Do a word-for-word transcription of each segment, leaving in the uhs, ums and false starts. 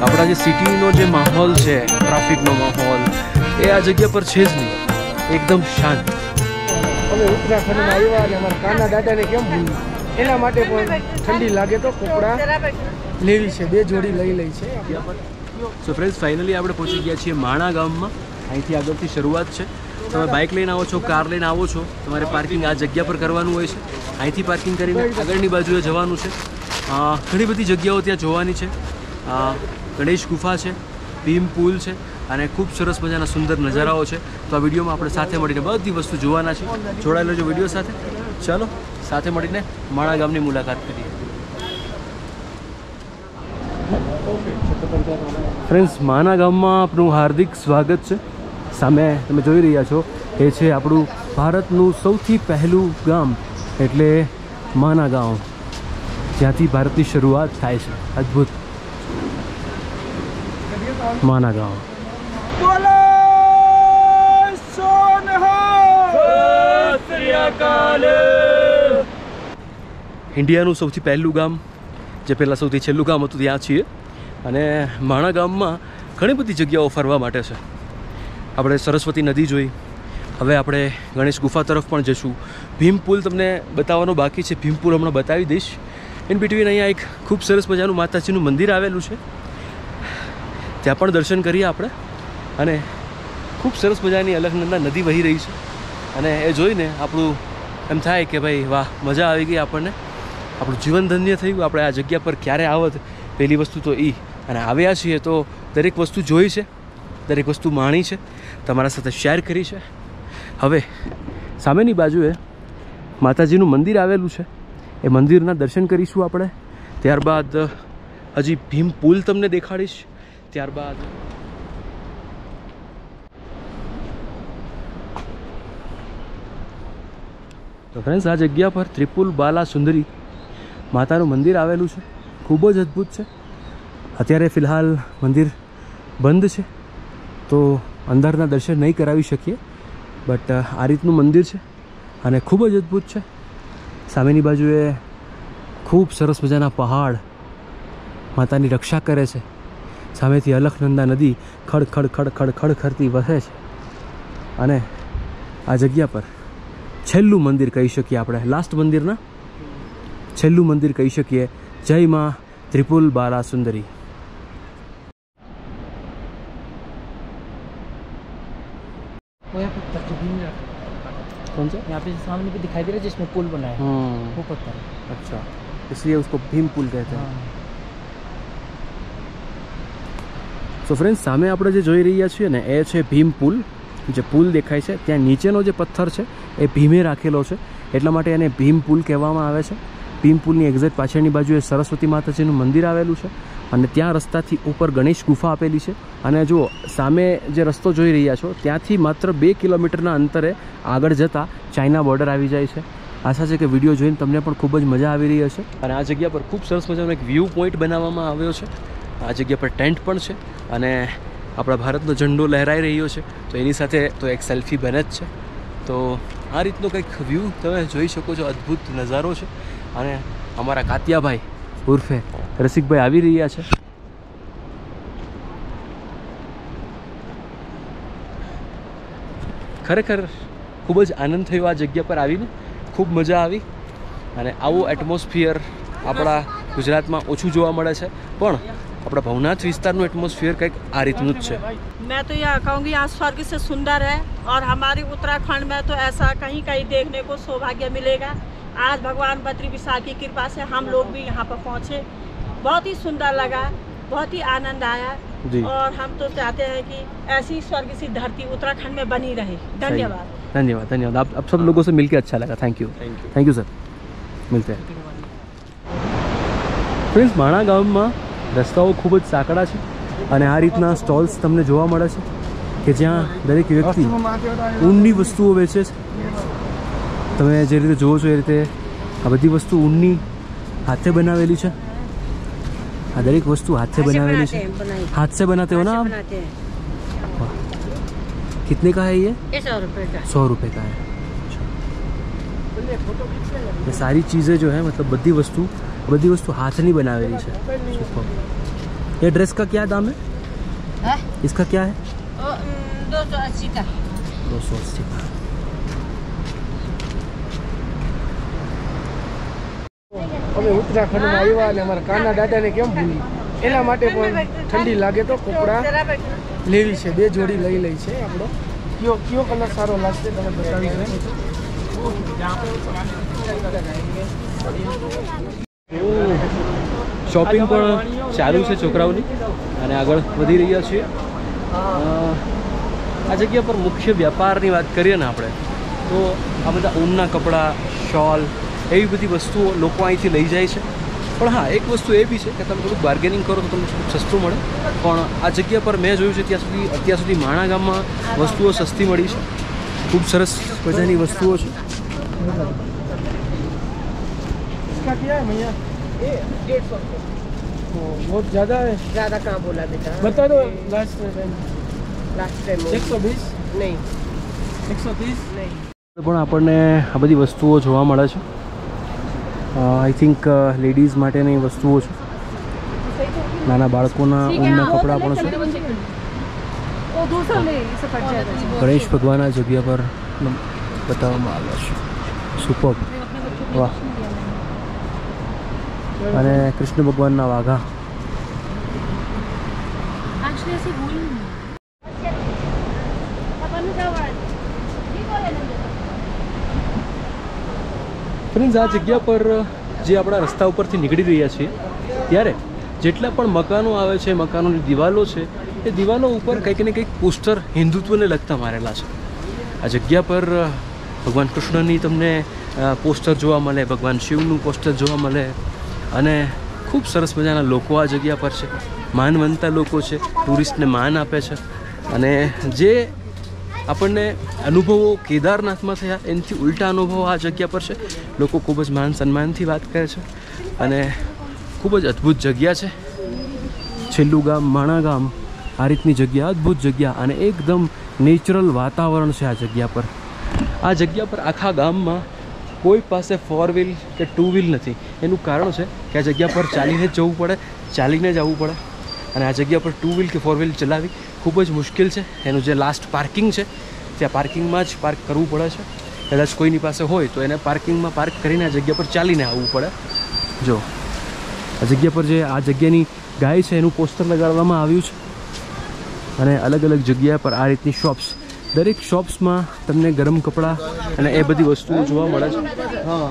આપણા જે સિટીનો જે માહોલ છે, ટ્રાફિકનો માહોલ, એ આ જગ્યા પર છે જ નહીં. એકદમ શાંત. અમે ઉત્તરાખંડમાં આવ્યા અને અમારા કાના દાદાને કેમ ભૂલી, એના માટે પણ ઠંડી લાગે તો કપડા લેવી છે, બે જોડી લઈ લઈ છે. સો ફ્રેન્ડ્સ, ફાઇનલી આપણે પહોંચી ગયા છીએ માણા ગામમાં. અહીંથી આગળથી શરૂઆત છે. તમે બાઇક લઈને આવો છો, કાર લઈને આવો છો, તમારે પાર્કિંગ આ જગ્યા પર કરવાનું હોય છે. અહીંથી પાર્કિંગ કરીને આગળની બાજુએ જવાનું છે. ઘણી બધી જગ્યાઓ ત્યાં જોવાની છે. ગણેશ ગુફા છે, ભીમ પુલ છે અને ખૂબ સરસ મજાના સુંદર નજારાઓ છે. તો આ વિડીયોમાં આપણે સાથે મળીને બધી વસ્તુ જોવાના છે. જોડાયેલો જો વિડીયો સાથે. ચાલો સાથે મળીને માણા ગામની મુલાકાત કરીએ. ફ્રેન્ડ્સ, માણા ગામમાં આપનું હાર્દિક સ્વાગત છે. સામે તમે જોઈ રહ્યા છો એ છે આપણું ભારતનું સૌથી પહેલું ગામ એટલે માણા ગામ, જ્યાંથી ભારતની શરૂઆત થાય છે. અદ્ભુત માણા ગામ. ઇન્ડિયાનું સૌથી પહેલું ગામ, જે પહેલાં સૌથી છેલ્લું ગામ હતું, ત્યાં છીએ. અને માણા ગામમાં ઘણી બધી જગ્યાઓ ફરવા માટે છે. આપણે સરસ્વતી નદી જોઈ, હવે આપણે ગણેશ ગુફા તરફ પણ જઈશું. ભીમ પુલ તમને બતાવવાનો બાકી છે, ભીમ પુલ હમણાં બતાવી દઈશ. ઇન બિટવીન અહીંયા એક ખૂબ સરસ મજાનું માતાજીનું મંદિર આવેલું છે, ત્યાં પણ દર્શન કરીએ આપણે. અને ખૂબ સરસ મજાની અલખનંદા નદી વહી રહી છે અને એ જોઈને આપણું એમ થાય કે ભાઈ વાહ, મજા આવી ગઈ આપણને, આપણું જીવન ધન્ય થયું. આપણે આ જગ્યા પર ક્યારે આવત, પહેલી વસ્તુ તો એ. અને આવ્યા છીએ તો દરેક વસ્તુ જોઈ છે, દરેક વસ્તુ માણી છે, તમારા સાથે શેર કરી છે. હવે સામેની બાજુએ માતાજીનું મંદિર આવેલું છે, એ મંદિરના દર્શન કરીશું આપણે. ત્યારબાદ હજી ભીમ પુલ તમને દેખાડીશ. ત્યારબાદ તો ફ્રેન્ડ્સ, આ જગ્યા પર ત્રિપુલ બાલા સુંદરી માતાનું મંદિર આવેલું છે. ખૂબ જ અદ્ભુત છે. અત્યારે ફિલહાલ મંદિર બંધ છે તો અંદરના દર્શન નહીં કરાવી શકીએ, બટ આ રીતનું મંદિર છે અને ખૂબ જ અદ્ભુત છે. સામેની બાજુએ ખૂબ સરસ મજાના પહાડ માતાની રક્ષા કરે છે. સામેથી અલખનંદા નદી ખડ ખડ ખડ ખડ ખડ ખડતી વહે છે. અને આ જગ્યા પર છેલ્લું મંદિર કહી શકીએ આપણે, લાસ્ટ મંદિરના છેલ્લું મંદિર કહી શકીએ. જય માં ત્રિપુલ બાલા સુંદરી. कौन सा? यहाँ पे सामने भी दिखाई दे रहा है जिसमें पुल बना है, वो पत्थर है. अच्छा, इसलिए उसको भीम पुल कहते हैं. સો ફ્રેન્ડ્સ, સામે આપણે જે જોઈ રહ્યા છીએ ને એ છે ભીમ પુલ. જે પુલ દેખાય છે ત્યાં નીચેનો જે પથ્થર છે એ ભીમે રાખેલો છે, એટલા માટે એને ભીમ પુલ કહેવામાં આવે છે. ભીમ પુલની એક્ઝેક્ટ પાછળની બાજુએ સરસ્વતી માતાજીનું મંદિર આવેલું છે અને ત્યાં રસ્તાથી ઉપર ગણેશ ગુફા આપેલી છે. અને જો સામે જે રસ્તો જોઈ રહ્યા છો ત્યાંથી માત્ર બે કિલોમીટરના અંતરે આગળ જતાં ચાઇના બોર્ડર આવી જાય છે. આશા છે કે વિડીયો જોઈને તમને પણ ખૂબ જ મજા આવી રહી હશે. અને આ જગ્યા પર ખૂબ સરસ મજાનો એક વ્યૂ પોઈન્ટ બનાવવામાં આવ્યો છે. આ જગ્યા પર ટેન્ટ પણ છે અને આપણા ભારતનો ઝંડો લહેરાઈ રહ્યો છે, તો એની સાથે તો એક સેલ્ફી બને જ છે. તો આ રીતનો કંઈક વ્યૂ તમે જોઈ શકો છો. અદ્ભુત નજારો છે. અને અમારા કાતિયાભાઈ ઉર્ફે રસિકભાઈ આવી રહ્યા છે. ખરેખર ખૂબ જ આનંદ થયો આ જગ્યા પર આવીને, ખૂબ મજા આવી. અને આવું એટમોસ્ફિયર આપણા ગુજરાતમાં ઓછું જોવા મળે છે, પણ अपना भवनाथ विस्तार एटमोस्फियर का आ रीतनु है. मैं तो यह कहूँगी यहाँ स्वर्ग से सुंदर है और हमारे उत्तराखंड में तो ऐसा कहीं कहीं देखने को सौभाग्य मिलेगा. आज भगवान बद्री विशाल की कृपा से हम लोग भी यहाँ पर पहुँचे. बहुत ही सुंदर लगा, बहुत ही आनंद आया और हम तो चाहते हैं कि ऐसी स्वर्ग सी धरती उत्तराखंड में बनी रहे. धन्यवाद. धन्यवाद धन्यवाद आप, आप सब लोगों से मिलकर अच्छा लगा. Thank you thank you sir. मिलते हैं. फ्रेंड्स, माणा गाँव में રસ્તાઓ ખૂબ જ સાંકડા છે અને આ રીતના સ્ટોલ્સ તમને જોવા મળે છે કે જ્યાં દરેક વ્યક્તિ ઊનની વસ્તુઓ વેચે છે. તમે જે રીતે જોવો છો એ રીતે આ બધી વસ્તુ ઊનની હાથે બનાવેલી છે. આ દરેક વસ્તુ હાથે બનાવેલી છે. हाथ से बनाते हो ना आप? कितने का है ये? सौ रुपये का. सौ रुपये का है. ये सारी चीज़ें जो है मतलब बड़ी वस्तु बड़ी वस्तु हाथ नहीं बनावेली है. ये ड्रेस का क्या दाम है? है इसका क्या है? दो सौ अस्सी का दो सौ अस्सी का। અમે ઉત્તરાખંડમાં આવ્યા અને અમારા કાના દાદાને કેમ ભૂલી એના માટે પણ ઠંડી લાગે તો કપડા લેવી છે. બે જોડી લઈ લઈ છે આપણો. કયો કયો કલર સારો લાગશે તમે બતાવી દે. શોપિંગ પણ ચાલુ છે છોકરાઓની અને આગળ વધી રહ્યા છીએ. આ જગ્યા પર મુખ્ય વ્યાપારની વાત કરીએ ને આપણે તો આ બધા ઊનના કપડાં, શોલ એવી બધી વસ્તુઓ લોકો અહીંથી લઈ જાય છે. પણ હા, એક વસ્તુ એ બી છે કે તમે થોડુંક બાર્ગેનિંગ કરો તો તમને ખૂબ સસ્તું મળે. પણ આ જગ્યા પર મેં જોયું છે ત્યાં સુધી અત્યાર સુધી માણા ગામમાં વસ્તુઓ સસ્તી મળી છે. ખૂબ સરસ મજાની વસ્તુઓ છે. इसका क्या है भैया? ये डेढ़ सौ बहुत ज़्यादा है. ज्यादा कहाँ बोला बेटा बता दो लास्ट टाइम. लास्ट टाइम एक सौ बीस नहीं एक सौ तीस नहीं પણ આપણને આ બધી વસ્તુઓ જોવા મળે છે. આઈ થિંક લેડીઝ માટેની વસ્તુઓ છે. નાના બાળકોના ઊનના કપડાં પણ છે. ગણેશ ભગવાનના જગ્યા પર બતાવવામાં આવ્યા છે. સુપર, વાહ. અને કૃષ્ણ ભગવાનના વાઘા. ફ્રેન્ડ્સ, આ જગ્યા પર જે આપણા રસ્તા ઉપરથી નીકળી રહ્યા છીએ ત્યારે જેટલા પણ મકાનો આવે છે, મકાનોની દિવાલો છે, એ દિવાલો ઉપર કંઈક ને કંઈક પોસ્ટર હિન્દુત્વને લગતા મારેલા છે. આ જગ્યા પર ભગવાન કૃષ્ણની તમને પોસ્ટર જોવા મળે, ભગવાન શિવનું પોસ્ટર જોવા મળે અને ખૂબ સરસ મજાના લોકો આ જગ્યા પર છે. માનવંતા લોકો છે, ટુરિસ્ટને માન આપે છે. અને જે આપણને અનુભવો કેદારનાથમાં થયા એનાથી ઉલટા અનુભવો આ જગ્યા પર છે. લોકો ખૂબ જ માન સન્માનથી વાત કરે છે અને ખૂબ જ અદ્ભુત જગ્યા છે. છેલ્લું ગામ, માણા ગામ, આ રીતની જગ્યા, અદ્ભુત જગ્યા અને એકદમ નેચરલ વાતાવરણ છે આ જગ્યા પર. આ જગ્યા પર આખા ગામમાં કોઈ પાસે ફોર વ્હીલ કે ટુ વ્હીલ નથી. એનું કારણ છે કે આ જગ્યા પર ચાલીને જ જવું પડે, ચાલીને જવું પડે અને આ જગ્યા પર ટુ વ્હીલ કે ફોર વ્હીલ ચલાવવી ખૂબ જ મુશ્કેલ છે. એનું જે લાસ્ટ પાર્કિંગ છે ત્યાં પાર્કિંગમાં જ પાર્ક કરવું પડે છે. કદાચ કોઈની પાસે હોય તો એને પાર્કિંગમાં પાર્ક કરીને આ જગ્યા પર ચાલીને આવવું પડે. જો આ જગ્યા પર જે આ જગ્યાની ગાય છે એનું પોસ્ટર લગાડવામાં આવ્યું છે અને અલગ અલગ જગ્યા પર આ રીતની શોપ્સ, દરેક શોપ્સમાં તમને ગરમ કપડાં અને એ બધી વસ્તુઓ જોવા મળે છે. હા,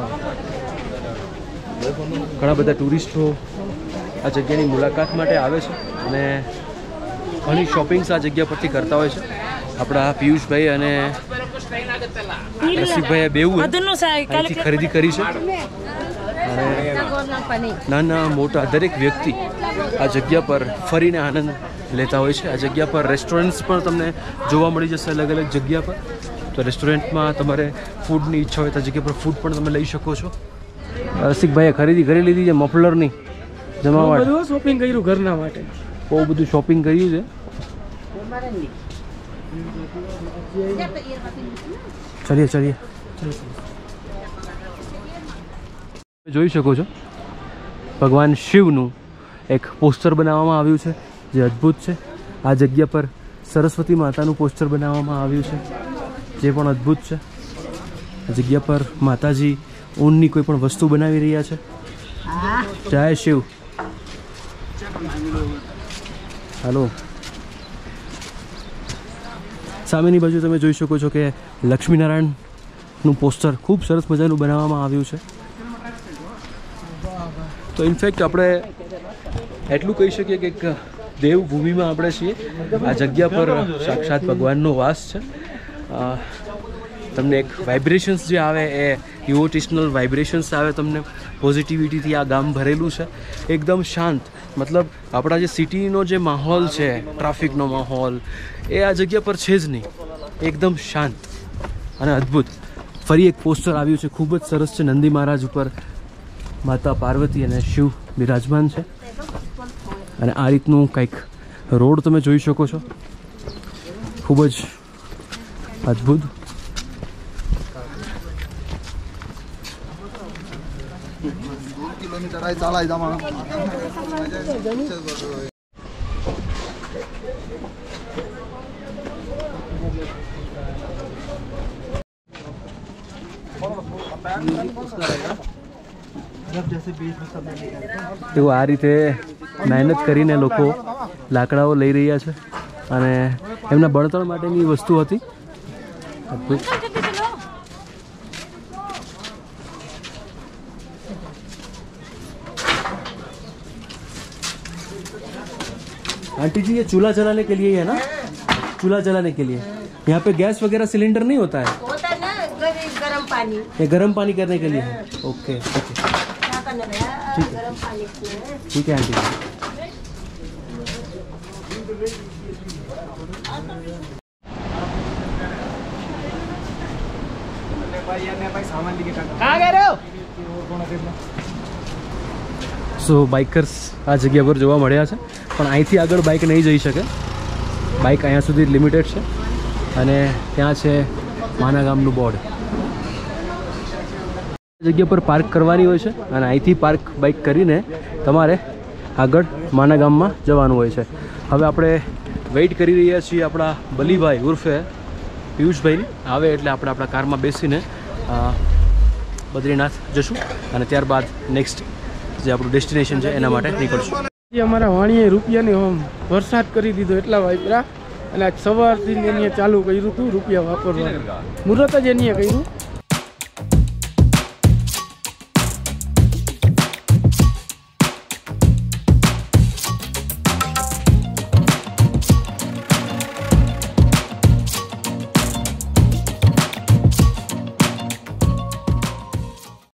ઘણા બધા ટુરિસ્ટો આ જગ્યાની મુલાકાત માટે આવે છે અને ઘણી શોપિંગ્સ આ જગ્યા પરથી કરતા હોય છે. આપણા પિયુષભાઈ અને રસિકભાઈએ બેવું અહીંથી ખરીદી કરી છે અને નાના મોટા દરેક વ્યક્તિ આ જગ્યા પર ફરીને આનંદ લેતા હોય છે. આ જગ્યા પર રેસ્ટોરન્ટ્સ પણ તમને જોવા મળી જશે અલગ અલગ જગ્યા પર. તો રેસ્ટોરન્ટમાં તમારે ફૂડની ઈચ્છા હોય તો આ જગ્યા પર ફૂડ પણ તમે લઈ શકો છો. રસિકભાઈએ ખરીદી કરી લીધી છે મફલરની જમાવટ. બધું શોપિંગ કર્યું ઘરના માટે. બહુ બધું શોપિંગ કર્યું છે. ચલીએ ચલીએ જોઈ શકો છો ભગવાન શિવનું એક પોસ્ટર બનાવવામાં આવ્યું છે જે અદ્ભુત છે. આ જગ્યા પર સરસ્વતી માતાનું પોસ્ટર બનાવવામાં આવ્યું છે જે પણ અદ્ભુત છે. આ જગ્યા પર માતાજી ઊનની કોઈ પણ વસ્તુ બનાવી રહ્યા છે. જય શિવ. હાલો, સામેની બાજુ તમે જોઈ શકો છો કે લક્ષ્મીનારાયણનું પોસ્ટર ખૂબ સરસ મજાનું બનાવવામાં આવ્યું છે. તો ઇનફેક્ટ આપણે એટલું કહી શકીએ કે એક દેવભૂમિમાં આપણે છીએ. આ જગ્યા પર સાક્ષાત ભગવાનનો વાસ છે. તમને એક વાઇબ્રેશન્સ જે આવે એ ઇવોટેશનલ વાઇબ્રેશન્સ આવે તમને. પોઝિટિવિટીથી આ ગામ ભરેલું છે. એકદમ શાંત, મતલબ આપણા જે સિટીનો જે માહોલ છે, ટ્રાફિકનો માહોલ, એ આ જગ્યા પર છે જ નહીં. એકદમ શાંત અને અદ્ભુત. ફરી એક પોસ્ટર આવ્યું છે ખૂબ જ સરસ છે. નંદી મહારાજ ઉપર માતા પાર્વતી અને શિવ બિરાજમાન છે અને આ રીતનું કંઈક રોડ તમે જોઈ શકો છો. ખૂબ જ અદ્ભુત. તેઓ આ રીતે મહેનત કરીને લોકો લાકડાઓ લઈ રહ્યા છે અને એમના બળતણ માટેની વસ્તુ હતી. आंटी जी ये चूल्हा जलाने के लिए है ना? चूल्हा जलाने के लिए यहाँ पे गैस वगैरह सिलेंडर नहीं होता है? होता है ना गरम पानी. ये गर्म पानी करने के लिए है. ओके ओके क्या करना है? गरम पानी में. ठीक है आंटी. कहाँ गए रहे हो? સો બાઇકર્સ આ જગ્યા પર જોવા મળ્યા છે, પણ અહીંથી આગળ બાઇક નહીં જઈ શકે. બાઇક અહીંયા સુધી લિમિટેડ છે અને ત્યાં છે માના ગામનું બોર્ડ. જગ્યા પર પાર્ક કરવાની હોય છે અને અહીંથી પાર્ક બાઇક કરીને તમારે આગળ માના ગામમાં જવાનું હોય છે. હવે આપણે વેઇટ કરી રહ્યા છીએ આપણા બલીભાઈ ઉર્ફે પિયુષભાઈની આવે એટલે આપણે આપણા કારમાં બેસીને બદ્રીનાથ જશું અને ત્યારબાદ નેક્સ્ટ જે આપણું ડેસ્ટિનેશન છે એના માટે નીકળશું. અમારા વાણીએ રૂપિયાની આમ વરસાદ કરી દીધો એટલા વાપરા અને આજ સવારથી એની ચાલુ કર્યું હતું રૂપિયા વાપરવાનું. મુહૂર્ત જ એની કર્યું